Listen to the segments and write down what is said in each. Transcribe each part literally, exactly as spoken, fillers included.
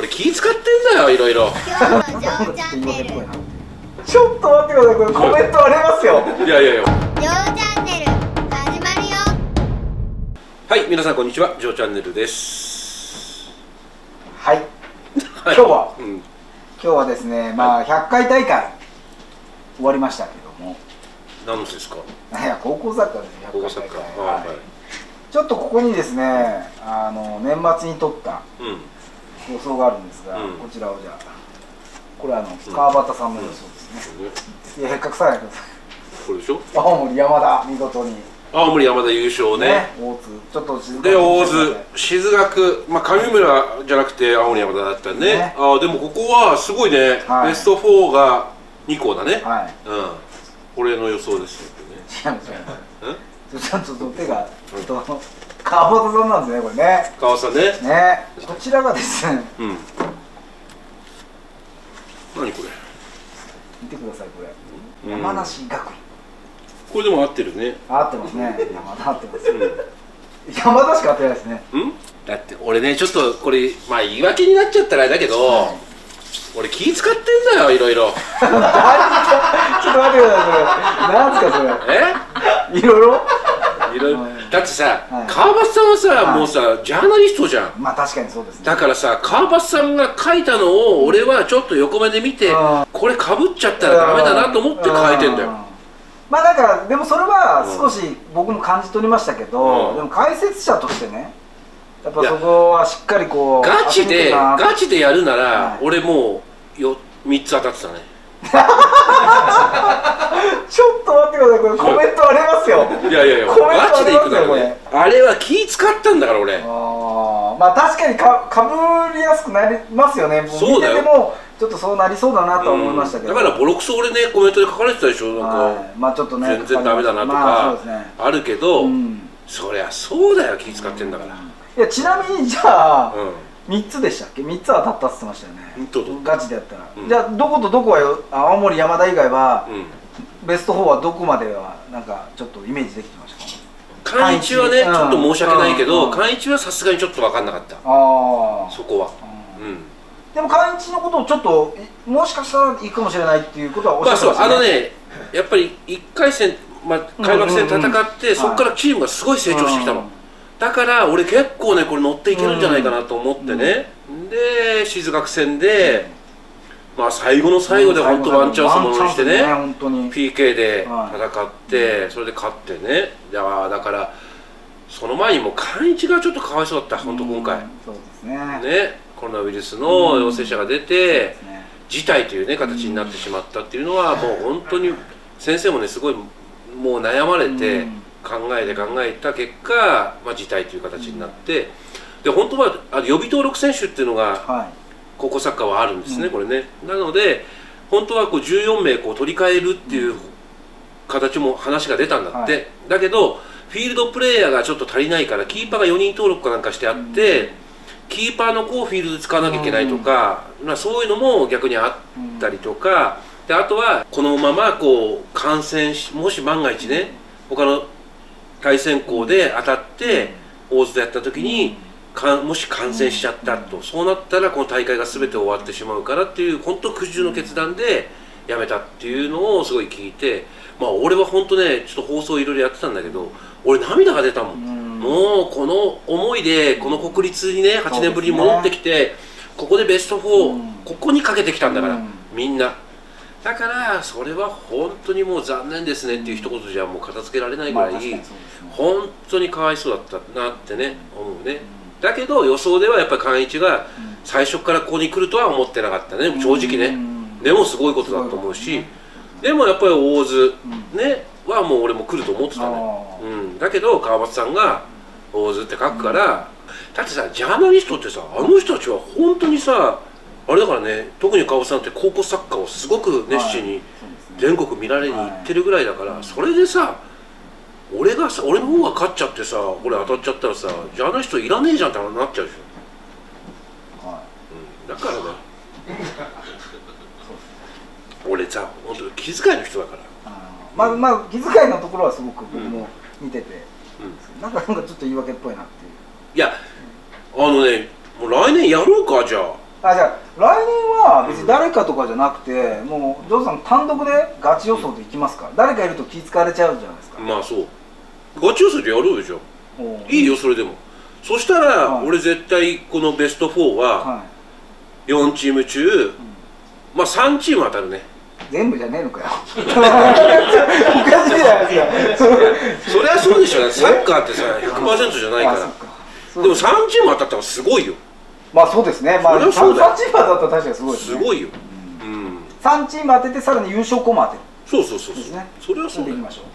俺気使ってんだよ、いろいろ。 ちょっと待ってください、これコメントありますよ。 いやいやいや。 ジョーチャンネル始まるよ。 はい、皆さんこんにちは、ジョーチャンネルです。 はい。今日は、 うん、 今日はですね、まあひゃっかい大会終わりましたけども。 何のですか。 いや、高校サッカーです。 高校サッカー。 はい。ちょっとここにですね、あの年末に撮った放送があるんですが、うん、こちらをじゃあ、これはあの、うん、川端さんの予想ですね。うん、いや、隠さないでください。 これでしょ。 青森山田、見事に。 青森山田優勝ね。 ね、大津、ちょっと静で、大津、静学、まあ上村じゃなくて青森山田だったね。ね、ああ、でもここはすごいね。はい、ベストフォーがにこだね。はい。うん。これの予想ですよね。 違う違う。うん？ちゃんと手が、ちょっと川端さんなんですね、これね。 川端さんね。 ね、こちらがですね。うん。 何これ。 見てください、これ。山梨学院。 これでも合ってるね。 合ってますね。山田合ってます。山田しか合ってないですね。 うん？だって俺ね、ちょっとこれまあ言い訳になっちゃったらあれだけど、俺気使ってんだよ、いろいろ。ちょっと待ってください。なんですかそれ。 え？ いろいろ？ いろいろ。だってさ、川端さんはさ、もうさジャーナリストじゃん。 まあ確かにそうですね。 だからさ、川端さんが書いたのを俺はちょっと横目で見て、これかぶっちゃったらダメだなと思って書いてんだよ。 まあだからでもそれは少し僕も感じ取りましたけど、うん、でも解説者としてね、やっぱそこはしっかりこうガチでガチでやるなら、はい、俺もうよみっつ当たってたね。 ちょっと待ってください、これコメントありますよ。 いやいやいや、ガチでいくからね。あれは気使ったんだから俺。ああ、まあ確かにかかぶりやすくなりますよね。 そうだよ。 見ててもちょっとそうなりそうだなとは思いましたけど、 だからボロクソ俺ねコメントで書かれてたでしょ。なんかまあちょっとね全然ダメだなとかあるけど、そりゃそうだよ、気使ってんだから。 いや、ちなみにじゃあみっつでしたっけ。みっつは当たったって言ってましたよね、ガチでやったら。じゃあどことどこはよ、青森山田以外はベストフォーはどこまではなんかちょっとイメージできてましたか。 関一はねちょっと申し訳ないけど、関一はさすがにちょっと分かんなかった、そこは。 でも関一のことをちょっともしかしたらいいかもしれないっていうことはおっしゃってましたね。 あのね、やっぱりいっかい戦、まあ、開幕戦戦ってそこからチームがすごい成長してきたの。だから俺結構ねこれ乗っていけるんじゃないかなと思ってね。で静学戦でまあ最後の最後で本当ワンチャンスものにしてね ピーケー で戦ってそれで勝ってね。だからその前にも関一がちょっとかわいそうだった本当今回。 そうですね。 ね、コロナウイルスの陽性者が出て辞退というね形になってしまったっていうのはもう本当に先生もねすごいもう悩まれて考えて考えた結果、まあ、辞退という形になって、で本当はあの予備登録選手っていうのが高校サッカーはあるんですね、これね。なので本当はこうじゅうよんめいこう取り替えるっていう形も話が出たんだって。だけどフィールドプレーヤーがちょっと足りないからキーパーがよにん登録かなんかしてあって、キーパーの子をフィールドで使わなきゃいけないとか、まあそういうのも逆にあったりとかで、あとはこのままこう感染し、もし万が一ね他の対戦校で当たって大津でやった時にかもし感染しちゃったと、そうなったらこの大会が全て終わってしまうからっていう本当苦渋の決断でやめたっていうのをすごい聞いて、まあ俺は本当ねちょっと放送いろいろやってたんだけど俺涙が出たもん。もうこの思いでこの国立にねはちねんぶりに戻ってきてここでベストフォーここにかけてきたんだからみんな。だからそれは本当にもう残念ですねっていう一言じゃもう片付けられないぐらい本当にかわいそうだったなってね思うね。だけど予想ではやっぱり関一が最初からここに来るとは思ってなかったね正直ね。でもすごいことだと思うし、でもやっぱり大津ねはもう俺も来ると思ってたね。うん、だけど川端さんが大津って書くから、だってさジャーナリストってさあの人たちは本当にさあれだからね、特に川端さんって高校サッカーをすごく熱心に全国見られに行ってるぐらいだから、それでさ俺がさ俺の方が勝っちゃってさ俺当たっちゃったらさジャーナリストいらねえじゃんってなっちゃうでしょ。はい、うん、だからだよ俺さ本当に気遣いの人だから。 まあまあ気遣いのところはすごく僕も見てて、うん、なんかなんかちょっと言い訳っぽいなっていう。 いや、あのねもう来年やろうかじゃあ。 あ、じゃあ来年は別に誰かとかじゃなくて、うん、もうジョーさん単独でガチ予想でいきますか、うん、誰かいると気使われちゃうじゃないですか。 まあそうガチ予想でやろうよ。じゃあいいよそれでも。そしたら、はい、俺絶対このベストフォーはよんチーム中、うん、まあさんチーム当たるね。 全部じゃねえのかよ。おかしいじゃないですか。 そりゃそうでしょ。サッカーってさ ひゃくパーセント じゃないから。でもさんチーム当たったらすごいよ。 まあそうですね。まあさんチーム当たったら確かにすごいですね。 すごいよ。 さんチーム当ててさらに優勝校も当てる。 そうそうそうそう。それはそうだよ。 ましょ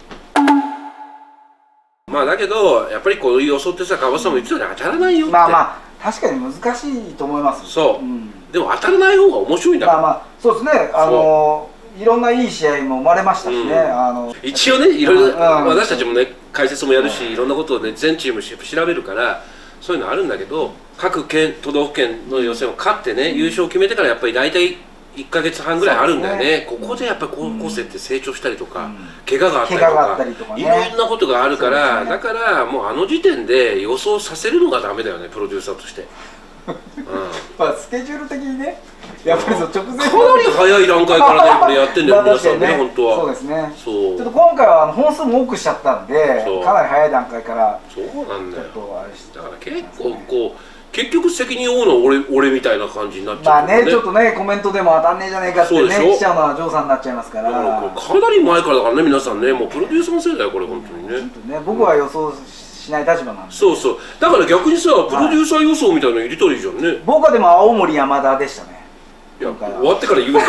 う。まあだけどやっぱりこういう予想ってさ、川端さんも言ってたように当たらないよって。 まあまあ確かに難しいと思います。 そう。でも当たらない方が面白いんだから。 まあまあそうですね。あのいろんないい試合も生まれましたしね、うん、あの一応ね、いろいろ私たちもね、解説もやるし、いろんなことをね、全チーム調べるから、そういうのあるんだけど、各県、都道府県の予選を勝ってね、うん、優勝を決めてからやっぱり大体いっかげつはんぐらいあるんだよね、ねここでやっぱり高校生って成長したりとか、うん、怪我があったりとか、いろんなことがあるから、ね、だからもうあの時点で予想させるのがダメだよね、プロデューサーとして。うん、 まあスケジュール的にね、やっぱりそう直前かなり早い段階からね、これやってんだよ、皆さんね、本当は。 そうですね。ちょっと今回は本数も多くしちゃったんで、かなり早い段階から。 そうなんだよ。だから結構こう、結局責任を負うのは俺俺みたいな感じになっちゃう。 まあね、ちょっとね、コメントでも当たんねえじゃねえかってね、来ちゃうのはジョーさんになっちゃいますから。かなり前からだからね、皆さんね、もうプロデューサーのせいだよ、これ、本当にね。 僕は予想しない立場なんで。 そうそう、だから逆にさ、プロデューサー予想みたいなの入れたらいいじゃんね。 僕はでも青森山田でしたね。 いや、終わってから言うよ。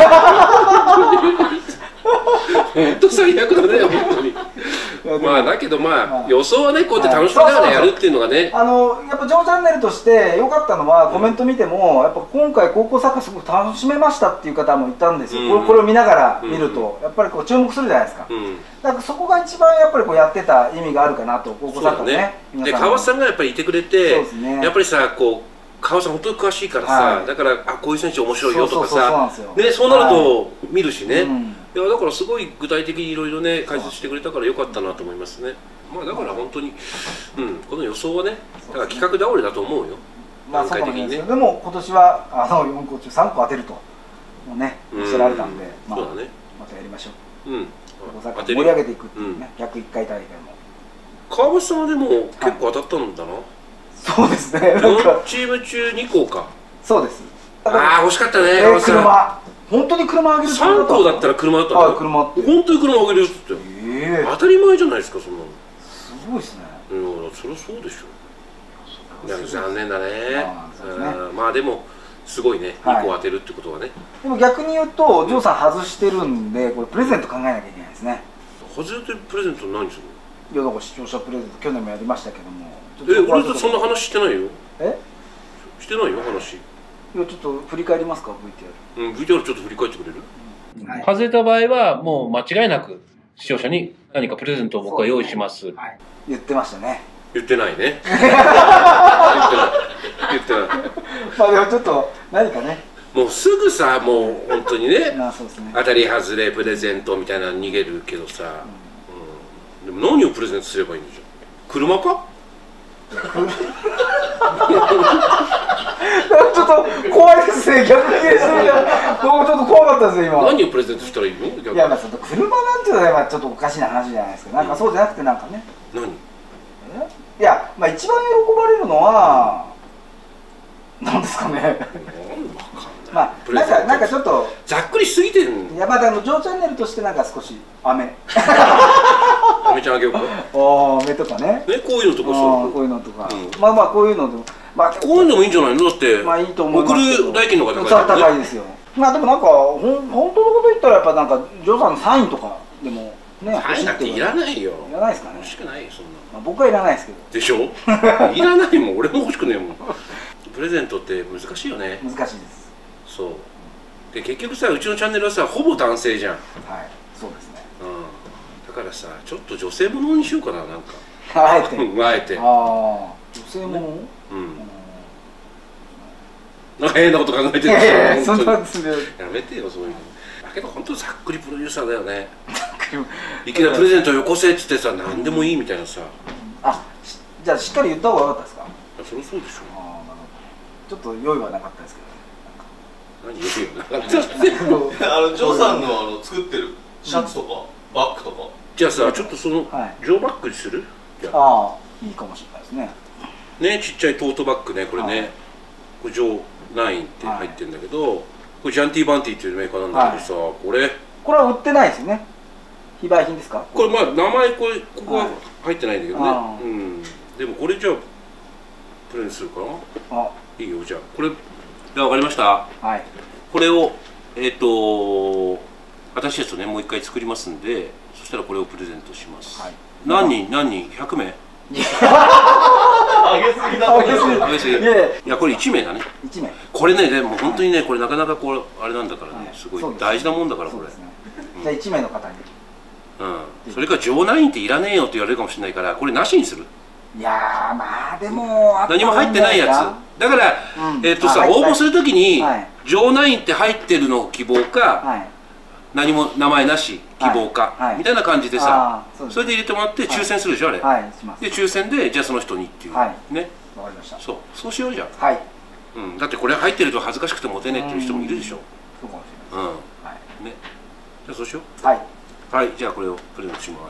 本当最悪だね、本当に。まあだけどまあ予想はね、こうやって楽しみながらやるっていうのがね、 あのやっぱジョーチャンネルとして良かったのは、コメント見てもやっぱ今回高校サッカーすごく楽しめましたっていう方もいたんですよ。これこれを見ながら見るとやっぱりこう注目するじゃないですか。だからそこが一番やっぱりこうやってた意味があるかなと、高校サッカーね。 で川端さんがやっぱりいてくれて、やっぱりさこう。川端さん本当に詳しいからさ、はい、だからあこういう選手面白いよとかさ、ね、そうなると見るしね、はい、いやだからすごい具体的にいろいろね解説してくれたからよかったなと思いますね。まあだから本当に、うん、この予想はね、だから企画倒れだと思うよ。 段階的にね。でも今年はあのよんこ中さんこ当てるともうねおっしゃられたんで、まあまたやりましょう。うん。盛り上げていくっていうね、ひゃくいっかい大会も。 川端さんはでも結構当たったんだな。 そうですね。 よんチーム中にこか。 そうです。 ああ惜しかったね。 車。本当に車あげる。 さんこだったら車だったの。 はい、車って。 本当に車あげるって言って。当たり前じゃないですかそんなの。 すごいですね。 うん、そりゃそうでしょ。残念だね。まあでもすごいね。にこ当てるってことはね。 でも逆に言うとジョーさん外してるんで、これプレゼント考えなきゃいけないですね。 外れてプレゼント何するの？ いやだから視聴者プレゼント去年もやりましたけども。 え、俺とそんな話してないよ。 え？ してないよ話。 いやちょっと振り返りますか ブイティーアール。 うん ブイティーアール ちょっと振り返ってくれる？ うんはい、外れた場合はもう間違いなく視聴者に何かプレゼントを僕は用意します。はい、 言ってましたね。 言ってないね。言ってない。言ってない。 まあでもちょっと何かね。 もうすぐさもう本当にね。 まあそうですね。 当たり外れプレゼントみたいなの逃げるけどさ。うん、でも何をプレゼントすればいいんでしょう。車か？ちょっと怖いですね、逆に言えそうじゃ僕ちょっと怖かったですよ、今。 何をプレゼントしたらいいの？ いや、まあちょっと車なんていうのはちょっとおかしな話じゃないですか。なんかそうじゃなくてなんかね。 何？ いや、まあ一番喜ばれるのはなんですかね。まあなんかなんかちょっとざっくりしすぎてん。 いやまだあのジョーチャンネルとしてなんか少し飴。 飴ちゃんあげようか。 ああ飴とかね。 ねこういうのとかそう。 こういうのとか。まあまあこういうのでもまあこういうのもいいんじゃないの？だってまあいいと思いますけど。 送る代金の方が高いですよ。まあでもなんかほん本当のこと言ったらやっぱなんかジョーさんのサインとかでもね。 サインなんていらないよ。 いらないですかね。 欲しくないよそんな。 まあ僕はいらないですけど。 でしょ？いらないもん俺も欲しくねえもん。プレゼントって難しいよね。 難しいです。 そう。で結局さうちのチャンネルはさほぼ男性じゃん。 はいそうですね。 うんだからさちょっと女性ものにしようかななんか。 あえて。 あえて。 ああ女性もの？うん。 なんか変なこと考えてるし。 そんなんですね。 やめてよそういうの。だけど本当ざっくりプロデューサーだよね。いきなりプレゼントよこせっつってさ何でもいいみたいなさ。 あじゃあしっかり言った方が良かったですか？ そりゃそうでしょ。 ああなるほど。ちょっと用意はなかったですけど。 何言うよなあのジョーさんのあの作ってるシャツとかバッグとか。 じゃあさ、ちょっとそのジョーバッグにする？ ああ、いいかもしれないですね。 ね、ちっちゃいトートバッグね、これね、これジョーナインって入ってるんだけど、これジャンティバンティっていうメーカーなんだけどさ、これこれは売ってないですよね。非売品ですか？ これまあ名前これここは入ってないんだけどね。うん。でもこれじゃあプレゼントするかな。あ、いいよ。じゃあこれ、じゃあ分かりました。はい。これをえっと私たちとねもう一回作りますんで、そしたらこれをプレゼントします。はい。何人何人ひゃくめい？ あげすぎだ。あげすぎ。 あげすぎ。いやこれいちめいだね。いちめい。これねでも本当にねこれなかなかこれあれなんだからね、すごい大事なもんだからこれ。 じゃあいちめいの方に。 うん、それからジョーナインっていらねえよって言われるかもしれないからこれなしにする。 いやーまあでも何も入ってないやつだから、うん、えっとさ応募するときに、はい、ジョーナインって入ってるの希望か、はい、何も名前なし希望か、はい、みたいな感じでさ、そでそれで入れてもらって抽選するでしょあれ、はい、します。で抽選でじゃあその人にっていう、はい、ね、わかりました。そうそうしようじゃん。はい、うん、だってこれ入ってると恥ずかしくてモテねえっていう人もいるでしょ。そうかもしれないです。うん、はい、ね、じゃあそうしよう。はい、はい、じゃあこれをプレゼントします。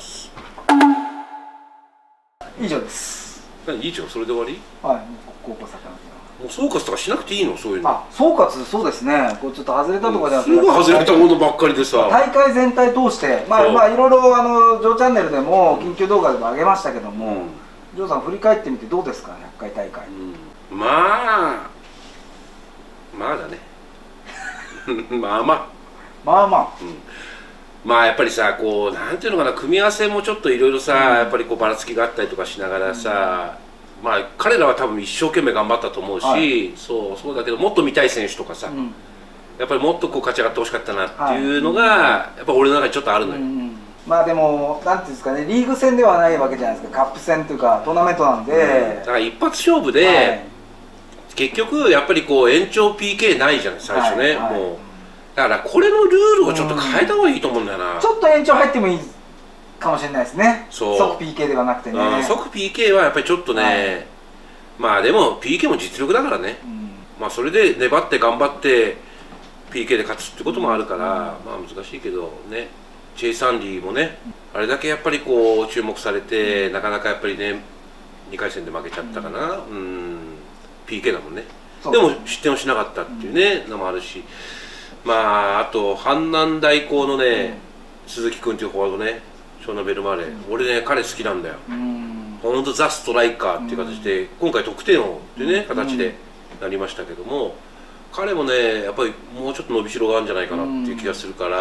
以上です。 以上、それで終わり？ はい、高校サッカーの。 もう総括とかしなくていいの、そういうの。 あ、総括、そうですね。こうちょっと外れたとかじゃなくて、 すぐ外れたものばっかりでさ。 大会全体通して、まあまあいろいろあのジョーチャンネルでも緊急動画でも上げましたけども、ジョーさん振り返ってみてどうですか、ひゃっかい大会。 まあまあだね。まあまあ。 まあまあ。 まあやっぱりさ、こうなんていうのかな、組み合わせもちょっといろいろさ、やっぱりこうばらつきがあったりとかしながらさ、まあ彼らは多分一生懸命頑張ったと思うし、そうそうだけどもっと見たい選手とかさ、やっぱりもっとこう勝ち上がってほしかったなっていうのがやっぱ俺の中にちょっとあるのよ。 まあでもなんていうんですかね、リーグ戦ではないわけじゃないですか、カップ戦というかトーナメントなんで、 だから一発勝負で結局やっぱりこう延長 ピーケー ないじゃん最初ね、もう。だからこれのルールをちょっと変えた方がいいと思うんだよな。 ちょっと延長入ってもいいかもしれないですね。即 ピーケー ではなくてね。 即 ピーケー はやっぱりちょっとね、まあでも ピーケー も実力だからね、まあそれで粘って頑張って ピーケー で勝つってこともあるから、まあ難しいけどね。チェイ・サンディもね、あれだけやっぱりこう注目されて、なかなかやっぱりねにかい戦で負けちゃったかな。うん、ピーケー だもんね。でも失点をしなかったっていうねのもあるし。まああと阪南大高のね、鈴木君っていうフォワードね、ショーナ・ベルマーレ、俺ね彼好きなんだよ。本当ザ・ストライカーっていう形で今回得点王っていうね形でなりましたけども、彼もねやっぱりもうちょっと伸びしろがあるんじゃないかなっていう気がするから、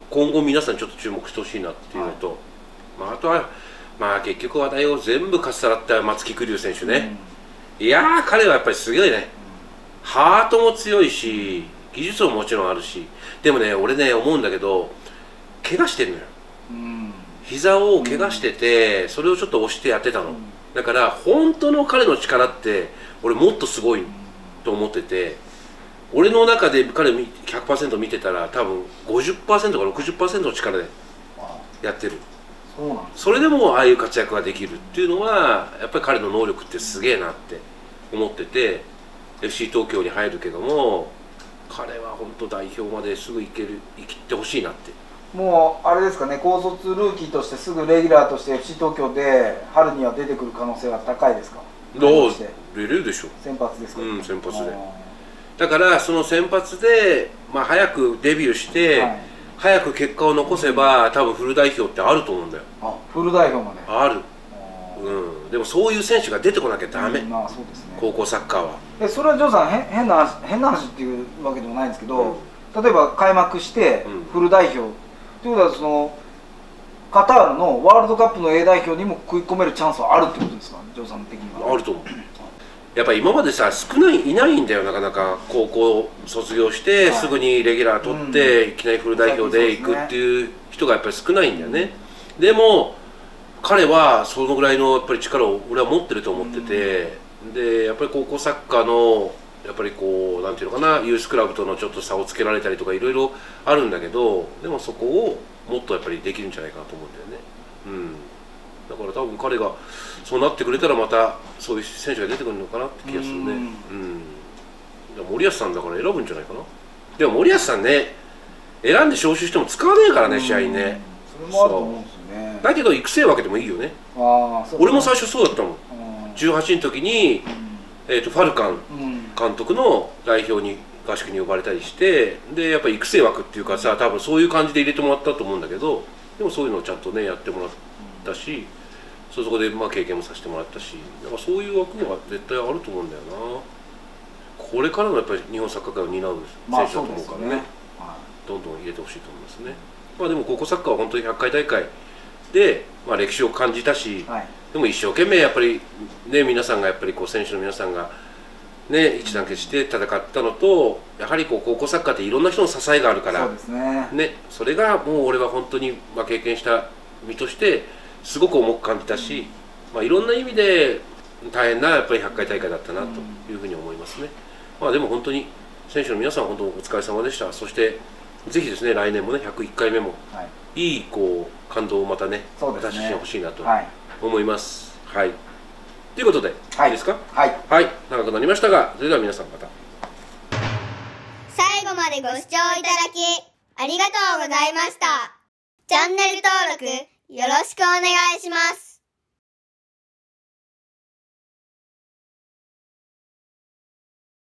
今後皆さんちょっと注目してほしいなっていうのと、まああとはまあ結局話題を全部かっさらった松木玖生選手ね。いやー彼はやっぱりすごいね、ハートも強いし技術ももちろんあるし、でもね俺ね思うんだけど怪我してんのよ。膝を怪我してて、それをちょっと押してやってたの。だから本当の彼の力って俺もっとすごいと思ってて、俺の中で彼 ひゃくパーセント 見てたら多分 ごじゅっパーセント か ろくじゅっパーセント の力でやってる。それでもああいう活躍ができるっていうのはやっぱり彼の能力ってすげえなって思ってて、 エフシー 東京に入るけども彼は本当代表まですぐ行ける生きてほしいなって。 もうあれですかね、高卒ルーキーとしてすぐレギュラーとして エフシー 東京で春には出てくる可能性は高いですか？ どう出れるでしょう。 先発ですか？ うん、先発で。だからその先発で、まあ、早くデビューして、はい、早く結果を残せば多分フル代表ってあると思うんだよ。 あ、フル代表まである。うん、でもそういう選手が出てこなきゃダメ、うん、まあそうですね、高校サッカーは。 えそれはジョーさん変な話変な話っていうわけでもないんですけど、うん、例えば開幕してフル代表、うん、ということはそのカタールのワールドカップの A 代表にも食い込めるチャンスはあるってことですか、ジョーさん的には。 あると思う。やっぱり今までさ少ないいないんだよ、なかなか高校卒業して、はい、すぐにレギュラー取って、うん、いきなりフル代表で行くっていう人がやっぱり少ないんだよね。でも彼はそのぐらいのやっぱり力を俺は持ってると思ってて、うん、でやっぱり高校サッカーのやっぱりこうなんていうのかな、ユースクラブとのちょっと差をつけられたりとかいろいろあるんだけど、でもそこをもっとやっぱりできるんじゃないかなと思うんだよね。うん、だから多分彼がそうなってくれたらまたそういう選手が出てくるのかなって気がするね。うん、うん、森保さんだから選ぶんじゃないかな。 でも森保さんね、選んで招集しても使わねえからね、試合にね。 それもあると思うんですよね。 だけど育成枠でもいいよね。 ああ、そう。 俺も最初そうだったもん。じゅうはちの時に、えっとファルカン監督の代表に合宿に呼ばれたりして、でやっぱり育成枠っていうかさ、多分そういう感じで入れてもらったと思うんだけど、でもそういうのをちゃんとねやってもらったし、そこでまあ経験もさせてもらったし、だからそういう枠は絶対あると思うんだよな。これからのやっぱり日本サッカー界を担う選手だと思うからね、どんどん入れてほしいと思いますね。まあでも高校サッカーは本当にひゃっかい大会で、まあ、歴史を感じたし、はい、でも一生懸命やっぱりね、皆さんがやっぱりこう選手の皆さんがね一致団結して戦ったのと、やはりこう高校サッカーっていろんな人の支えがあるから、 そうですね、 ね、それがもう俺は本当にまあ経験した身としてすごく重く感じたし、まあいろんな意味で大変なやっぱりひゃっかい大会だったなというふうに思いますね。まあでも本当に選手の皆さん本当お疲れ様でした。そしてぜひですね、来年もねひゃくいっかいめも、はい、いいこう感動をまたね私たちに欲しいなと思います。はい、ということで、はい、いいですか。 はい、 はい、長くなりましたが、それでは皆さんまた最後までご視聴いただきありがとうございました。チャンネル登録よろしくお願いします。